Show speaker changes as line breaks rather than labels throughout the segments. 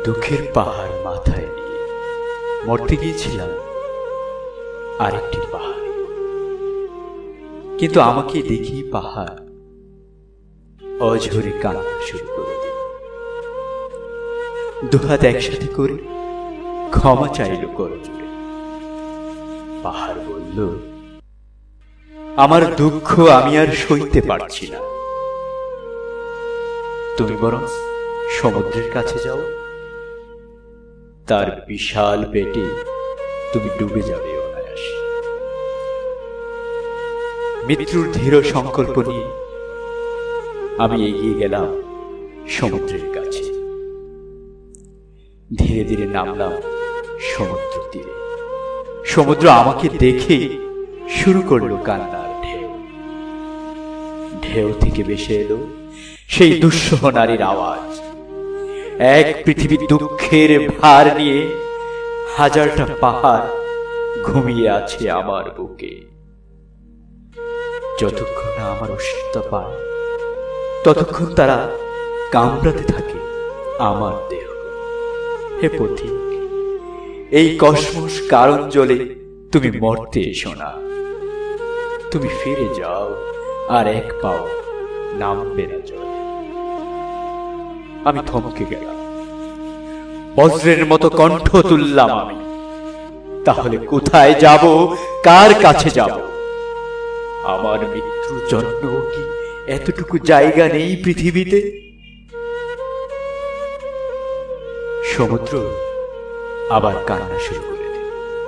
দুঃখের পাহাড় মাথায় নিয়ে মরতে গিয়েছিলাম আরেকটি পাহাড়, কিন্তু আমাকে দেখি পাহাড় অঝরে কান্না শুরু করে দিল। দুহাত একসাথে করে ক্ষমা চাইল করজোড়ে। পাহাড় বলল, আমার দুঃখ আমি আর সইতে পারছি না, তুমি বরং সমুদ্রের কাছে যাও, তার বিশাল পেটে তুমি ডুবে যাবে অনায়াসে। মৃত্যুর দৃঢ় সংকল্প নিয়ে আমি এগিয়ে গেলাম সমুদ্রের কাছে। ধীরে ধীরে নামলাম সমুদ্র তীরে। সমুদ্র আমাকে দেখে শুরু করলো কান্নার ঢেউ। ঢেউ থেকে ভেসে এলো সেই দুঃসহ নারীর আওয়াজ। এক পৃথিবীর দুঃখের ভার নিয়ে হাজারটা পাহাড় ঘুমিয়ে আছে আমার বুকে। যতক্ষণ না আমার অস্তিত্ব পায় ততক্ষণ তারা কামড়াতে থাকে আমার দেহ। হে পথিক, এই কসমস কারণ জলে তুমি মরতে এসো না। তুমি ফিরে যাও, আর এক পাও নামবে না জলে। আমি থমকে গেলাম, বজ্রের মতো কণ্ঠ তুললাম আমি। তাহলে কোথায় যাব, কার কাছে যাব? আমার মৃত্যুর জন্য কি এতটুকু জায়গা নেই পৃথিবীতে? সমুদ্র আবার কান্না শুরু করে দিল।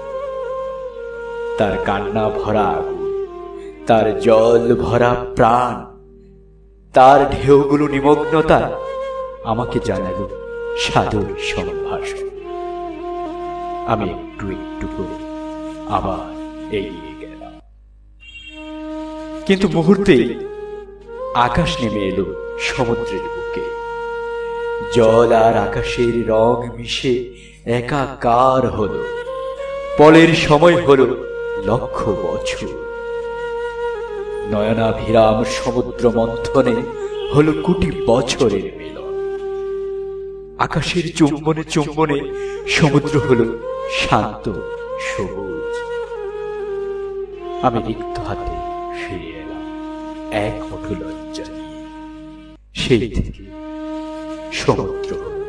তার কান্না ভরা আগুন, তার জল ভরা প্রাণ, তার ঢেউগুলো নিমগ্নতা আমাকে জানালো সাদর সম্ভাষণ। আমি একটু একটু করে আবার এগিয়ে গেলাম, কিন্তু মুহূর্তে আকাশ নেমে এলো সমুদ্রের বুকে। জল আর আকাশের রং মিশে একাকার হলো। পলের সময় হলো লক্ষ বছর। নয়নাভিরাম সমুদ্র মন্থনে হলো কোটি বছরের মিলন। আকাশের চুম্বনে চুম্বনে সমুদ্র হলো শান্ত সবুজ। আমি রিক্ত হাতে ফিরে এলাম এক মুঠো লজ্জা নিয়ে। সেই থেকে সমুদ্র